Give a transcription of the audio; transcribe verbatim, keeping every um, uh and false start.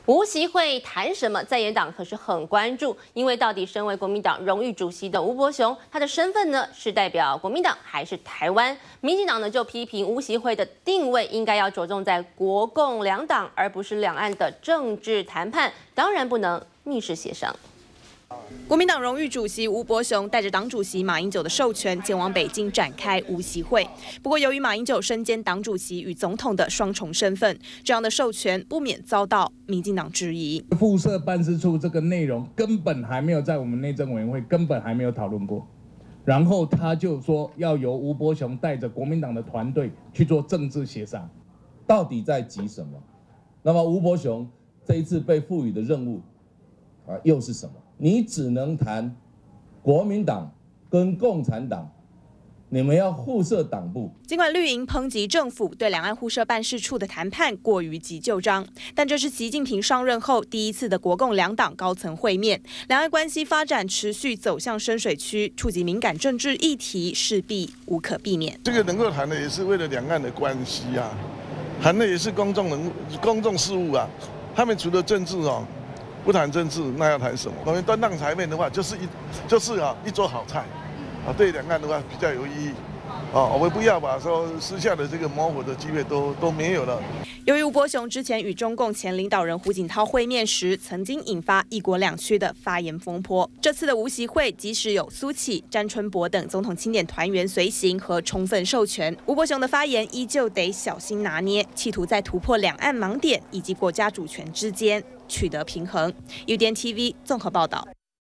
无席会谈什么？在野党可是很关注，因为到底身为国民党荣誉主席的吴伯雄，他的身份呢是代表国民党还是台湾？民进党呢就批评无席会的定位应该要着重在国共两党，而不是两岸的政治谈判，当然不能密室协商。 国民党荣誉主席吴伯雄带着党主席马英九的授权前往北京展开无席会。不过，由于马英九身兼党主席与总统的双重身份，这样的授权不免遭到民进党质疑。 附设办事处这个内容根本还没有在我们内政委员会根本还没有讨论过，然后他就说要由吴伯雄带着国民党的团队去做政治协商， 到底在急什么？那么吴伯雄这一次被赋予的任务啊，又是什么？ 你只能谈国民党跟共产党，你们要互设党部。 尽管绿营抨击政府对两岸互设办事处的谈判过于急就章，但这是习近平上任后第一次的国共两党高层会面，两岸关系发展持续走向深水区，触及敏感政治议题，势必无可避免。 这个能够谈的也是为了两岸的关系啊，谈的也是公众人公众事务啊，他们除了政治哦。 不谈政治，那要谈什么？我们端上台面的话，就是一就是啊一桌好菜，啊对两岸的话比较有意义。啊，我们不要把说私下的这个模糊的机会都都没有了。 由于吴伯雄之前与中共前领导人胡锦涛会面时，曾经引发一国两区的发言风波。这次的无席会，即使有苏启、詹春博等总统钦点团员随行和充分授权，吴伯雄的发言依旧得小心拿捏，企图在突破两岸盲点以及国家主权之间取得平衡。U D N T V 综合报道。